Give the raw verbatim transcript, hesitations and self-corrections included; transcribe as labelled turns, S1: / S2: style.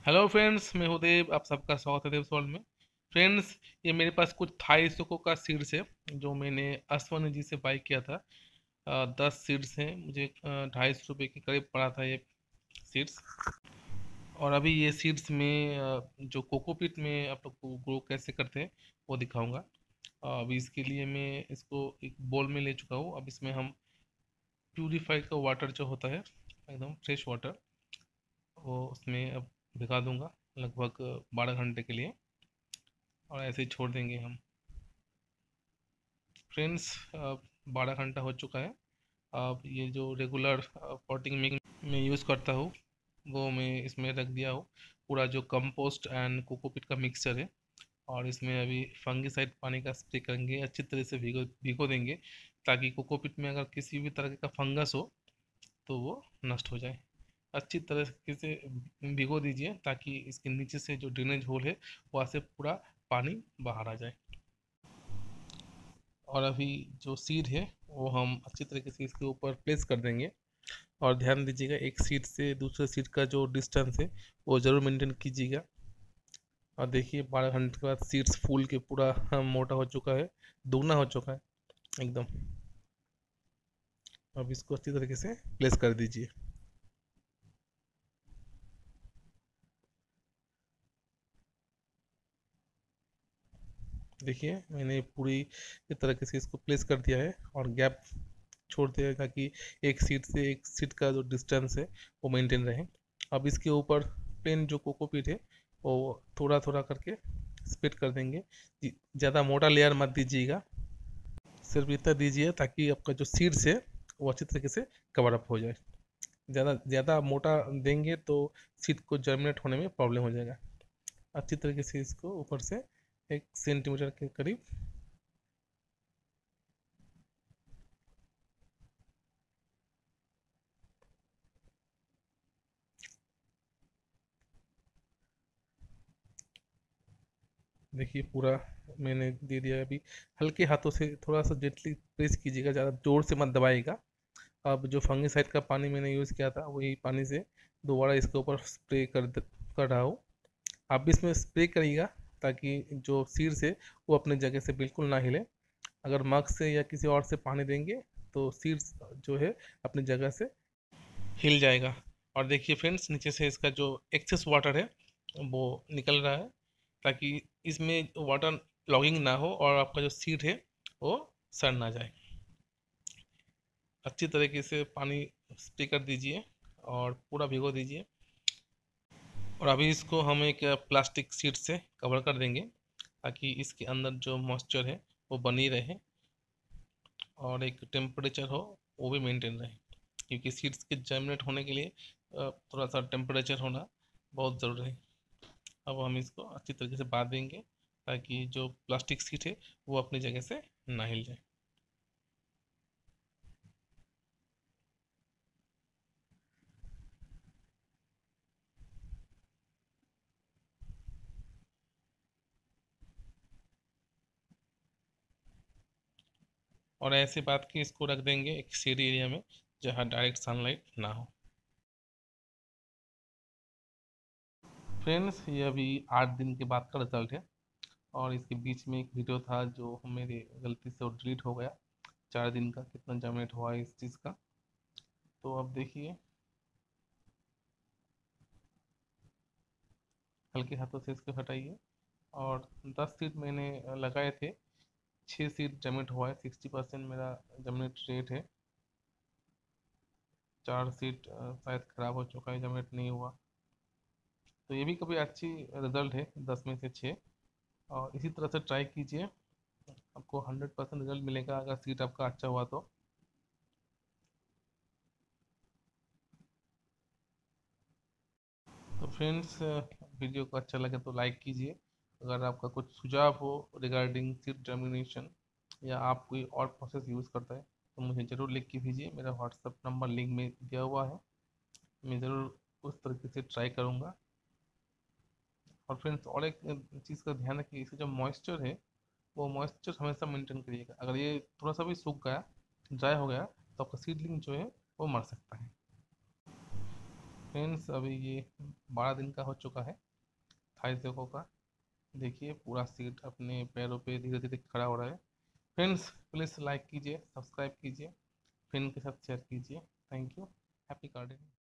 S1: Hello friends, मैं हूँ देव। आप सबका स्वागत है देव वर्ल्ड में। फ्रेंड्स, ये मेरे पास कुछ थाई सुको का सीड्स है जो मैंने असवानी जी से बाई किया था। अ, दस सीड्स हैं। मुझे ढाई सौ रुपये के करीब पड़ा था ये सीड्स। और अभी ये सीड्स में अ, जो कोकोपीट में आप लोग को ग्रो कैसे करते हैं वो दिखाऊंगा। अ, अभी इसके लिए मैं इसको एक बोल में ले चुका हूँ। अब इसमें हम प्यूरीफाइड का वाटर जो होता है, एकदम फ्रेश वाटर, वो उसमें अब भिगा दूंगा लगभग बारह घंटे के लिए, और ऐसे ही छोड़ देंगे हम। फ्रेंड्स, बारह घंटा हो चुका है। अब ये जो रेगुलर पॉटिंग मिक्स में यूज़ करता हूँ वो मैं इसमें रख दिया हूँ। पूरा जो कंपोस्ट एंड कोकोपीट का मिक्सचर है, और इसमें अभी फंगीसाइड पानी का स्प्रे करेंगे, अच्छी तरह से भिगो भिगो देंगे, ताकि कोकोपीट में अगर किसी भी तरह का फंगस हो तो वो नष्ट हो जाए। अच्छी तरह से भिगो दीजिए ताकि इसके नीचे से जो ड्रेनेज होल है वहाँ से पूरा पानी बाहर आ जाए। और अभी जो सीड है वो हम अच्छी तरीके से इसके ऊपर प्लेस कर देंगे। और ध्यान दीजिएगा, एक सीड से दूसरे सीड का जो डिस्टेंस है वो ज़रूर मेंटेन कीजिएगा। और देखिए, बारह घंटे के बाद सीड्स फूल के पूरा हाँ, मोटा हो चुका है, दोगुना हो चुका है एकदम। अब इसको अच्छी तरीके से प्लेस कर दीजिए। देखिए, मैंने पूरी तरीके से इसको प्लेस कर दिया है, और गैप छोड़ दिया है ताकि एक सीट से एक सीट का जो डिस्टेंस है वो मेंटेन रहे। अब इसके ऊपर प्लेन जो कोकोपीट है वो थोड़ा थोड़ा करके स्प्रेड कर देंगे। ज़्यादा मोटा लेयर मत दीजिएगा, सिर्फ इतना दीजिए ताकि आपका जो सीड्स है वो अच्छी तरीके से कवर अप हो जाए। ज़्यादा ज़्यादा मोटा देंगे तो सीड को जर्मिनेट होने में प्रॉब्लम हो जाएगा। अच्छी तरीके से इसको ऊपर से एक सेंटीमीटर के करीब। देखिए, पूरा मैंने दे दिया। अभी हल्के हाथों से थोड़ा सा जेंटली प्रेस कीजिएगा, ज़्यादा जोर से मत दबाइएगा। अब जो फंगिसाइड का पानी मैंने यूज़ किया था वही पानी से दोबारा इसके ऊपर स्प्रे कर द- कर रहा हूँ। आप भी इसमें स्प्रे करिएगा ताकि जो सीड से वो अपने जगह से बिल्कुल ना हिले। अगर मग से या किसी और से पानी देंगे तो सीड्स जो है अपनी जगह से हिल जाएगा। और देखिए फ्रेंड्स, नीचे से इसका जो एक्सेस वाटर है वो निकल रहा है, ताकि इसमें वाटर लॉगिंग ना हो और आपका जो सीड है वो सड़ ना जाए। अच्छी तरीके से पानी स्प्रे कर दीजिए और पूरा भिगो दीजिए। और अभी इसको हम एक प्लास्टिक शीट से कवर कर देंगे ताकि इसके अंदर जो मॉइस्चर है वो बनी रहे, और एक टेम्परेचर हो वो भी मेंटेन रहे, क्योंकि सीड्स के जर्मिनेट होने के लिए अ, थोड़ा सा टेम्परेचर होना बहुत ज़रूरी है। अब हम इसको अच्छी तरीके से बांध देंगे ताकि जो प्लास्टिक शीट है वो अपनी जगह से ना हिल जाए। और ऐसे बात कि इसको रख देंगे एक शेडी एरिया में जहाँ डायरेक्ट सनलाइट ना हो। फ्रेंड्स, ये अभी आठ दिन के बाद का रिजल्ट है, और इसके बीच में एक वीडियो था जो मेरे गलती से वो डिलीट हो गया। चार दिन का कितना जनरेट हुआ है इस चीज़ का, तो अब देखिए, हल्के हाथों से इसको हटाइए। और दस सीट मैंने लगाए थे, छः सीट जनरेट हुआ है, सिक्सटी परसेंट मेरा जनरेट रेट है। चार सीट अ, शायद ख़राब हो चुका है, जनरेट नहीं हुआ। तो ये भी कभी अच्छी रिजल्ट है, दस में से छः। और इसी तरह से ट्राई कीजिए, आपको हंड्रेड परसेंट रिजल्ट मिलेगा अगर सीट आपका अच्छा हुआ तो। तो फ्रेंड्स, वीडियो को अच्छा लगे तो लाइक कीजिए। अगर आपका कुछ सुझाव हो रिगार्डिंग सीट जर्मिनेशन, या आप कोई और प्रोसेस यूज़ करता है तो मुझे ज़रूर लिख के भेजिए। मेरा व्हाट्सअप नंबर लिंक में दिया हुआ है, मैं ज़रूर उस तरीके से ट्राई करूँगा। और फ्रेंड्स, और एक चीज़ का ध्यान रखिए, इसका जो मॉइस्चर है वो मॉइस्चर हमेशा मेंटेन करिएगा। अगर ये थोड़ा सा भी सूख गया, ड्राई हो गया, तो आपका सीडलिंग जो है वो मर सकता है। फ्रेंड्स अभी ये बारह दिन का हो चुका है थाई देखो का। देखिए पूरा सीट अपने पैरों पे धीरे धीरे खड़ा हो रहा है। फ्रेंड्स प्लीज़ लाइक कीजिए, सब्सक्राइब कीजिए, फ्रेंड के साथ शेयर कीजिए। Thank you. Happy gardening.